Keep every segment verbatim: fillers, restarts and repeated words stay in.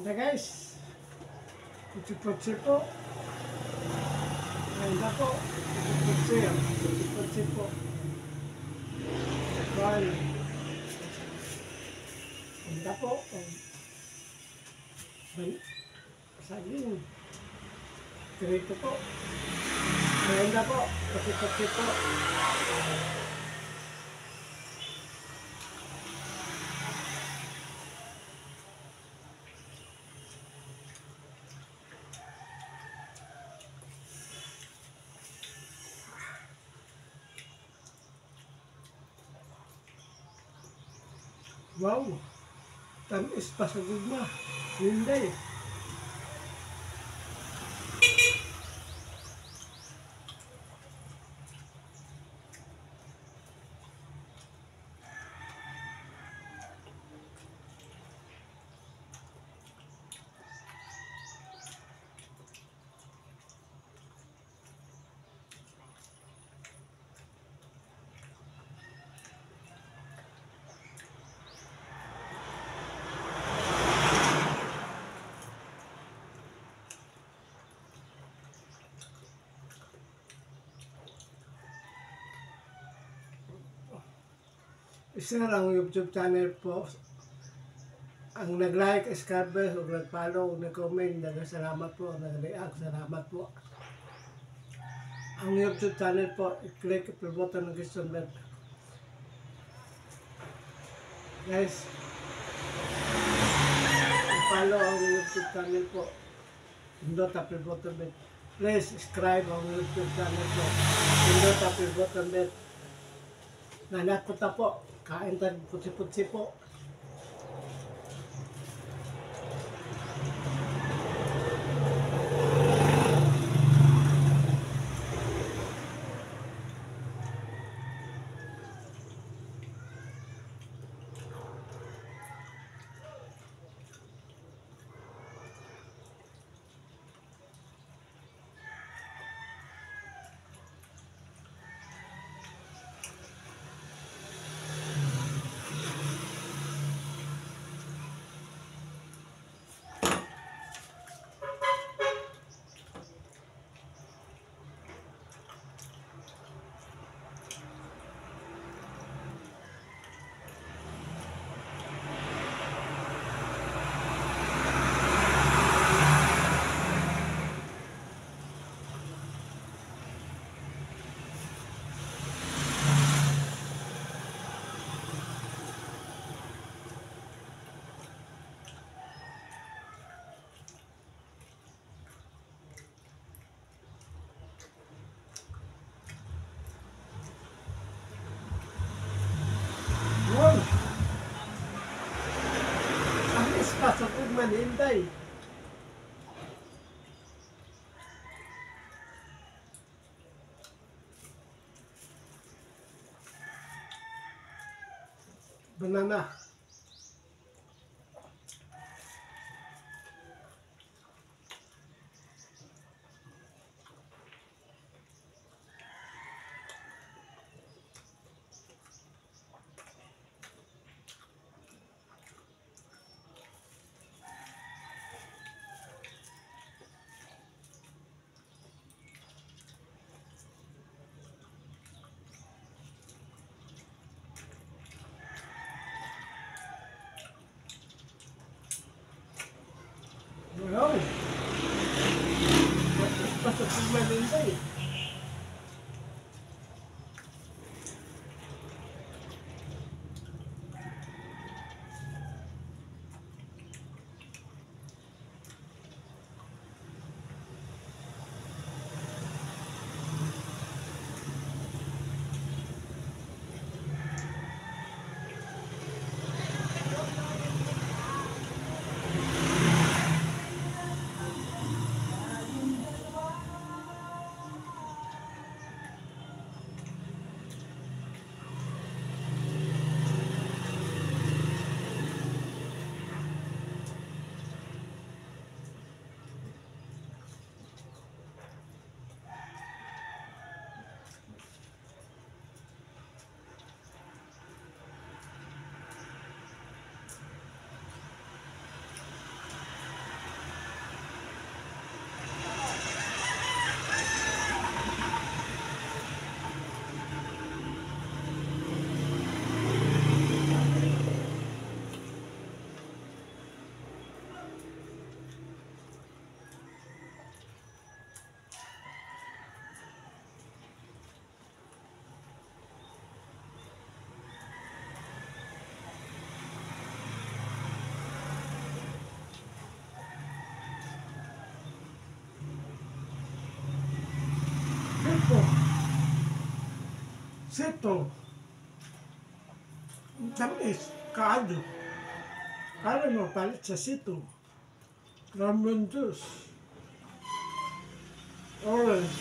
Ganda guys. Putsi-putsi po. Ganda po. Putsi-putsi. Putsi-putsi po. Bye. Ganda po. Saging. Krito po. Ganda po. Putsi-putsi po. Wow! Tamis pa sa gugma. Hindi. Isa lang YouTube channel po. Ang nag-like, subscribe, o nag-follow, nag-comment, nag-salamat po, nag-react, salamat po. Ang YouTube channel po, i-click the button ng gusto bell. Guys, i-follow ang YouTube channel po. Pindot ang button bell. Please subscribe ang YouTube channel po. Pindot ang button bell. Nanak ko ta po. Kain tayo putsi-putsi po. Wow! Ang espaso kong manintay. Banana. Sito. Tamis. Kaado. Kala mo palit sa sito. Lemon juice. Orange.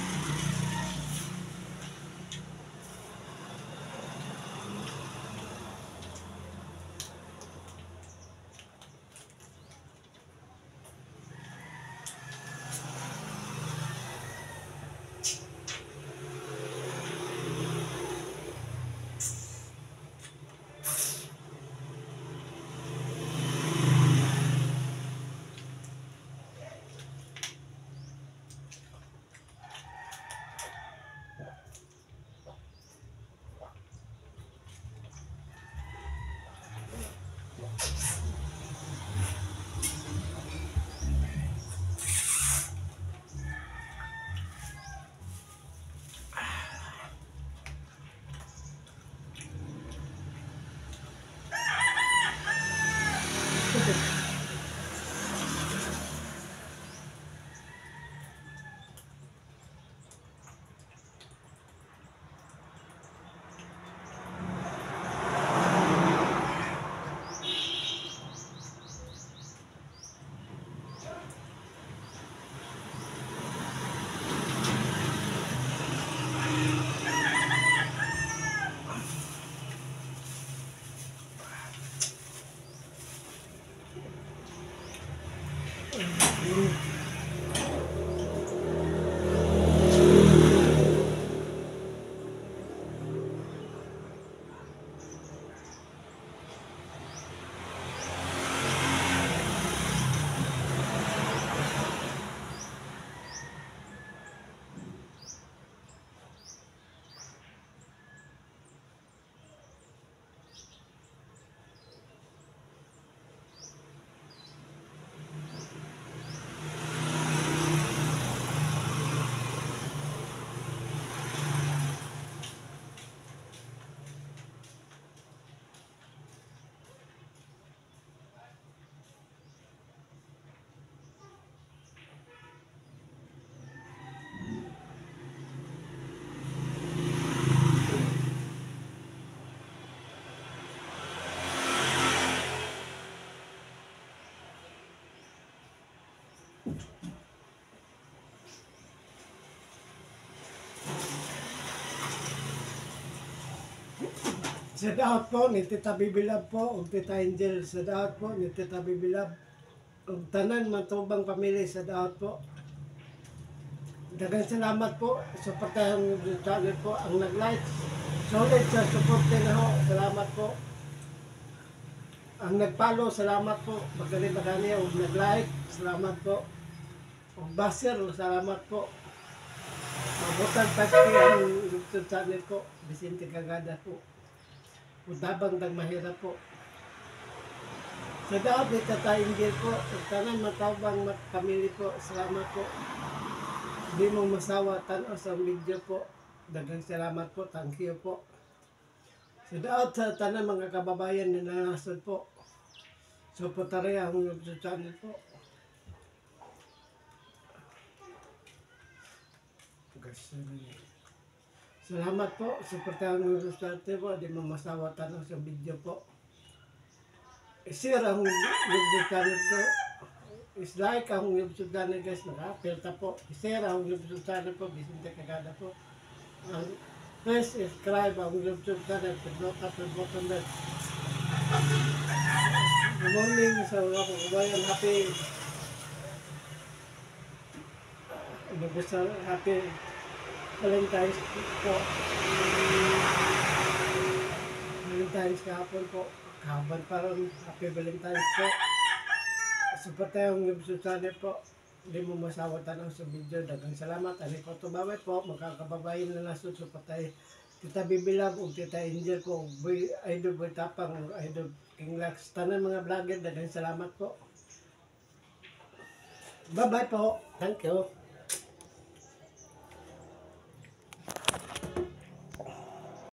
Shout out po ni Tita Bibilab po, ug Tita Angel. Shout out po ni Tita Bibilab. Ug tanan matubang pamilya, shout out po. Daghang salamat po sa pagtayong channel po ang nag-like. Solid sa support na ho. Salamat po. Ang nag-follow, salamat po. Magdali-magdali ug nag-like, salamat po. Ug baser, salamat po. Mabutan pati ang YouTube channel ko, Vicente Cagada po. Utabang dag mahirap po. Sa daot ni Tata Angel po, sa tanan matawang pamilya po, salamat po. Hindi mo masawa tanaw sa video po. Daghang salamat po, thank you po. Sa daot sa tanan mga kababayan na nanasod po. So po taray ang YouTube channel po. Salamat po, suportahan ng Rosarte po, di mo masawa tanong sa video po. I-share ang YouTube channel ko. Is-like ang YouTube channel guys, naka-apelta po. I-share ang YouTube channel po, Vicente Cagada po. Ang please subscribe ang YouTube channel, pinot up ang button bell. Good morning sa mga kababayan, happy Nagdasal, happy Valentine's po. Valentine's kahapon po. Kahapon parang happy Valentine's po. Support tayong YouTube channel po. Hindi mo masawa tanong sa video. Daghang salamat. Ani ko ito bawat po. Magkakababayin na nasun. Support tayo. Tita Bibilab o Tita Angel ko. Boy, Idol Boy Tapang. Idol King Lax. Tanan mga vlogger. Daghang salamat po. Bye bye po. Thank you.